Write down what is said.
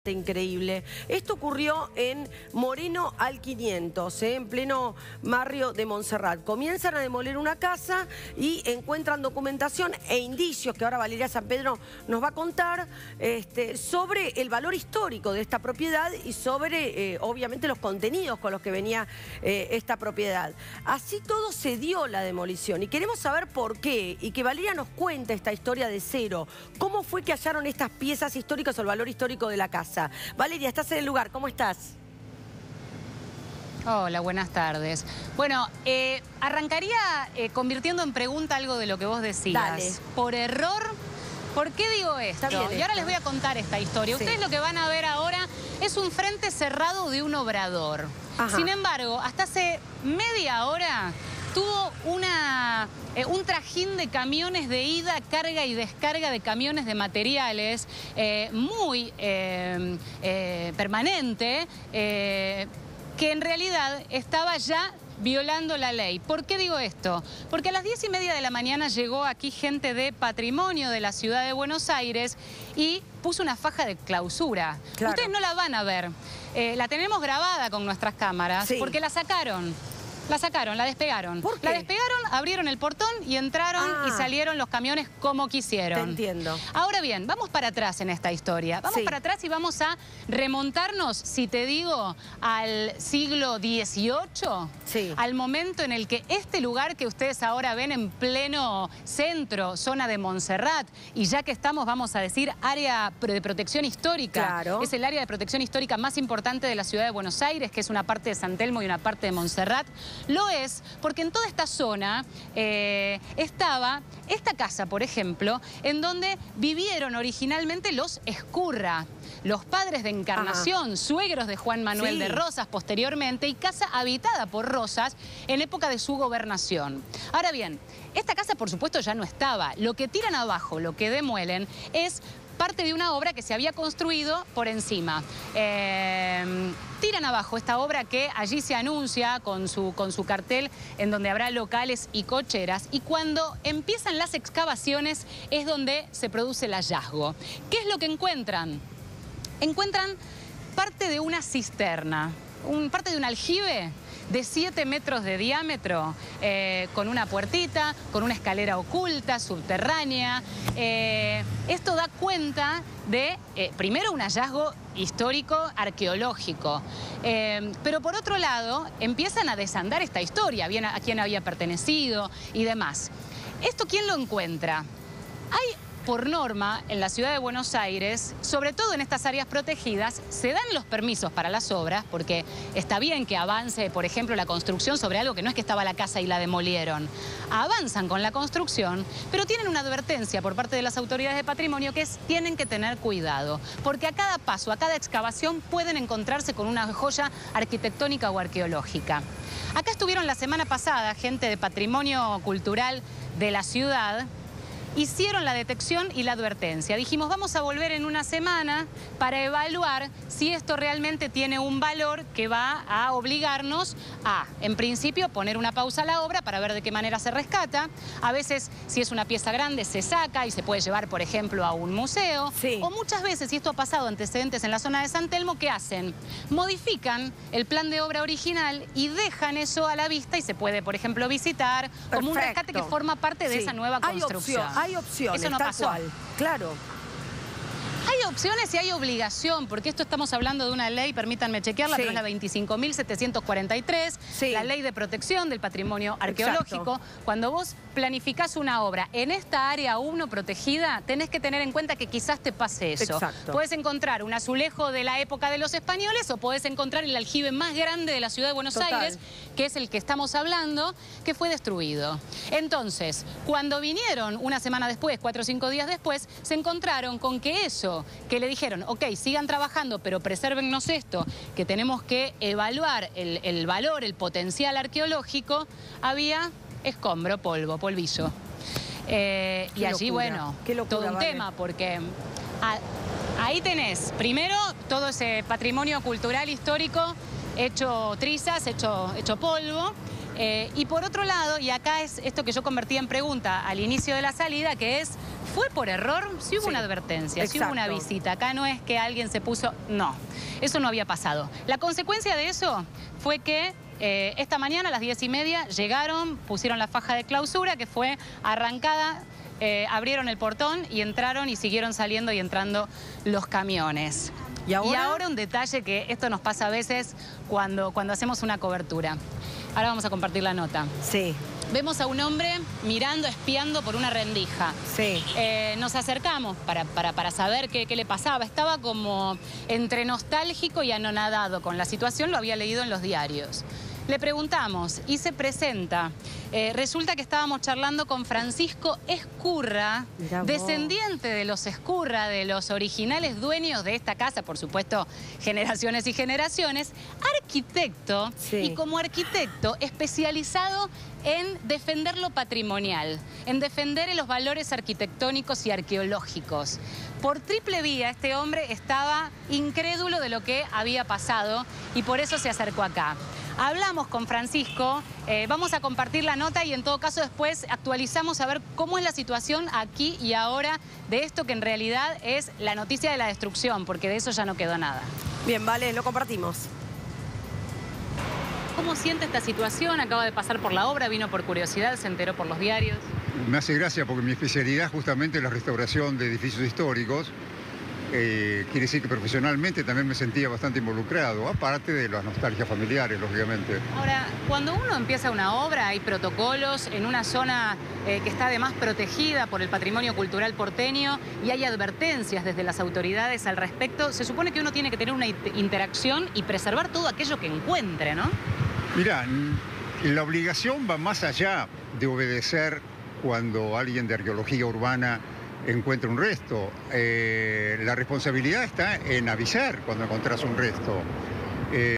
Increíble. Esto ocurrió en Moreno al 500, en pleno barrio de Montserrat. Comienzan a demoler una casa y encuentran documentación e indicios que ahora Valeria San Pedro nos va a contar sobre el valor histórico de esta propiedad y sobre, obviamente, los contenidos con los que venía esta propiedad. Así todo se dio la demolición y queremos saber por qué y que Valeria nos cuente esta historia de cero. ¿Cómo fue que hallaron estas piezas históricas o el valor histórico de la casa? Valeria, estás en el lugar, ¿cómo estás? Hola, buenas tardes. Bueno, arrancaría convirtiendo en pregunta algo de lo que vos decías. Dale. Por error, ¿por qué digo esto? Y ahora les voy a contar esta historia. Sí. Ustedes lo que van a ver ahora es un frente cerrado de un obrador. Ajá. Sin embargo, hasta hace media hora tuvo un trajín de camiones de ida, carga y descarga de camiones de materiales muy permanente, que en realidad estaba ya violando la ley. ¿Por qué digo esto? Porque a las 10:30 de la mañana llegó aquí gente de patrimonio de la ciudad de Buenos Aires y puso una faja de clausura. Claro. Ustedes no la van a ver. La tenemos grabada con nuestras cámaras, sí, porque la sacaron. La sacaron, la despegaron. ¿Por qué? La despegaron, abrieron el portón y entraron y salieron los camiones como quisieron. Te entiendo. Ahora bien, vamos para atrás en esta historia. Vamos para atrás y vamos a remontarnos, si te digo, al siglo XVIII. Sí. Al momento en el que este lugar que ustedes ahora ven en pleno centro, zona de Montserrat, y ya que estamos, vamos a decir, área de protección histórica. Claro. Es el área de protección histórica más importante de la ciudad de Buenos Aires, que es una parte de San Telmo y una parte de Montserrat. Lo es porque en toda esta zona estaba esta casa, por ejemplo, en donde vivieron originalmente los Escurra, los padres de Encarnación, suegros de Juan Manuel de Rosas posteriormente, y casa habitada por Rosas en época de su gobernación. Ahora bien, esta casa por supuesto ya no estaba. Lo que tiran abajo, lo que demuelen, es parte de una obra que se había construido por encima. Tiran abajo esta obra que allí se anuncia con su cartel en donde habrá locales y cocheras, y cuando empiezan las excavaciones es donde se produce el hallazgo. ¿Qué es lo que encuentran? Encuentran parte de una cisterna, parte de un aljibe de 7 metros de diámetro, con una puertita, con una escalera oculta, subterránea. Esto da cuenta de, primero, un hallazgo histórico, arqueológico. Pero por otro lado, empiezan a desandar esta historia, bien a quién había pertenecido y demás. ¿Esto quién lo encuentra? Hay, por norma, en la ciudad de Buenos Aires, sobre todo en estas áreas protegidas, se dan los permisos para las obras, porque está bien que avance, por ejemplo, la construcción sobre algo que no es que estaba la casa y la demolieron. Avanzan con la construcción, pero tienen una advertencia por parte de las autoridades de patrimonio, que es: tienen que tener cuidado, porque a cada paso, a cada excavación, pueden encontrarse con una joya arquitectónica o arqueológica. Acá estuvieron la semana pasada gente de patrimonio cultural de la ciudad. Hicieron la detección y la advertencia. Dijimos, vamos a volver en una semana para evaluar si esto realmente tiene un valor que va a obligarnos a, en principio, poner una pausa a la obra para ver de qué manera se rescata. A veces, si es una pieza grande, se saca y se puede llevar, por ejemplo, a un museo. Sí. O muchas veces, y esto ha pasado antecedentes en la zona de San Telmo, ¿qué hacen? Modifican el plan de obra original y dejan eso a la vista y se puede, por ejemplo, visitar. Perfecto. Como un rescate que forma parte de esa nueva construcción. Hay opciones, eso no pasó. Cual. Claro. Hay opciones y hay obligación, porque esto estamos hablando de una ley, permítanme chequearla, pero es la 25.743, la ley de protección del patrimonio arqueológico. Exacto. Cuando vos planificás una obra en esta área 1 protegida, tenés que tener en cuenta que quizás te pase eso. Exacto. Podés encontrar un azulejo de la época de los españoles o podés encontrar el aljibe más grande de la ciudad de Buenos Aires, que es el que estamos hablando, que fue destruido. Entonces, cuando vinieron una semana después, 4 o 5 días después, se encontraron con que eso, que le dijeron, ok, sigan trabajando, pero presérvennos esto, que tenemos que evaluar el valor, el potencial arqueológico, había escombro, polvo, polvillo. Y allí, bueno, todo un tema, porque ahí tenés, primero, todo ese patrimonio cultural histórico hecho trizas, hecho polvo. Y por otro lado, y acá es esto que yo convertí en pregunta al inicio de la salida, que es ¿Fue por error? Sí hubo una advertencia, sí hubo una visita. Acá no es que alguien se puso... No, eso no había pasado. La consecuencia de eso fue que esta mañana a las 10:30 llegaron, pusieron la faja de clausura que fue arrancada, abrieron el portón y entraron y siguieron saliendo y entrando los camiones. ¿Y ahora un detalle que esto nos pasa a veces cuando hacemos una cobertura. Ahora vamos a compartir la nota. Sí. Vemos a un hombre mirando, espiando por una rendija. Sí. Nos acercamos para saber qué le pasaba. Estaba como entre nostálgico y anonadado con la situación, lo había leído en los diarios. Le preguntamos y se presenta. Resulta que estábamos charlando con Francisco Escurra, descendiente de los Escurra, de los originales dueños de esta casa, por supuesto, generaciones y generaciones, arquitecto, y como arquitecto especializado en defender lo patrimonial, en defender los valores arquitectónicos y arqueológicos. Por triple vía este hombre estaba incrédulo de lo que había pasado y por eso se acercó acá. Hablamos con Francisco, vamos a compartir la nota y en todo caso después actualizamos a ver cómo es la situación aquí y ahora de esto que en realidad es la noticia de la destrucción, porque de eso ya no quedó nada. Bien, vale, lo compartimos. ¿Cómo siente esta situación? Acaba de pasar por la obra, vino por curiosidad, se enteró por los diarios. Me hace gracia porque mi especialidad justamente es la restauración de edificios históricos. Quiere decir que profesionalmente también me sentía bastante involucrado, aparte de las nostalgias familiares, lógicamente. Ahora, cuando uno empieza una obra, hay protocolos en una zona que está además protegida por el patrimonio cultural porteño y hay advertencias desde las autoridades al respecto. Se supone que uno tiene que tener una interacción y preservar todo aquello que encuentre, ¿no? Mirá, la obligación va más allá de obedecer cuando alguien de arqueología urbana encuentra un resto. La responsabilidad está en avisar cuando encontrás un resto.